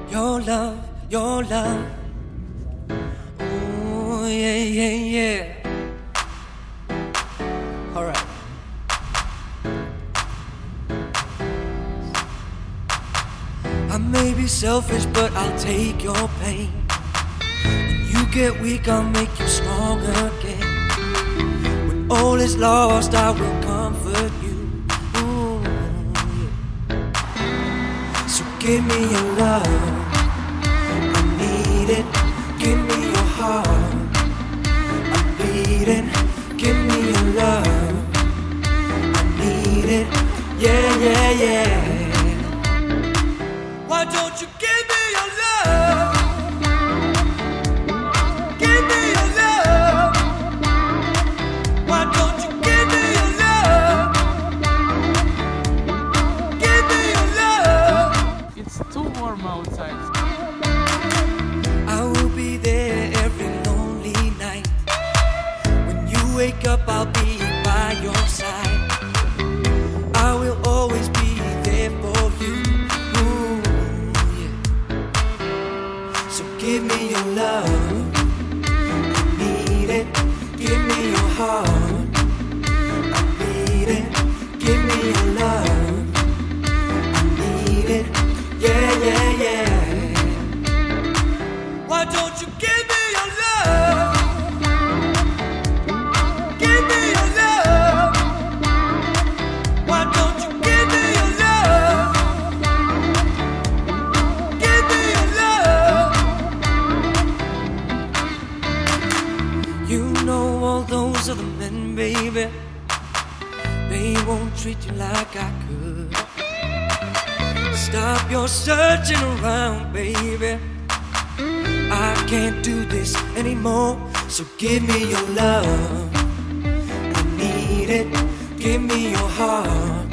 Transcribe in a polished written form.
Your love, your love. Oh, yeah, yeah, yeah. Alright. I may be selfish, but I'll take your pain. When you get weak, I'll make you strong again. When all is lost, I will comfort you. Ooh, yeah. So give me your love, I need it. Give me your heart, I'm bleeding. Give me your love, I need it. Yeah, yeah, yeah. Why don't you give me your love? Give me your love. Why don't you give me your love? Give me your love. It's too warm outside. I will be there every lonely night. When you wake up, I'll be by your side. I will always be there for you. Ooh, yeah. So give me your love, I need it. Give me your heart, I need it. Give me your love, I need it. Yeah, yeah, yeah. Why don't you give me your love? Give me your love. Why don't you give me your love? Give me your love. You know all those other men, baby, they won't treat you like I could. Stop your searching around, baby. I can't do this anymore. So give me your love, I need it. Give me your heart,